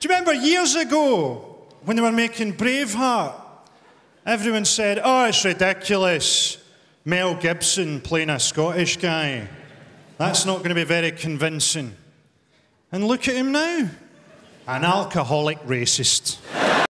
Do you remember years ago when they were making Braveheart? Everyone said, oh, it's ridiculous. Mel Gibson playing a Scottish guy. That's not going to be very convincing. And look at him now. An alcoholic racist.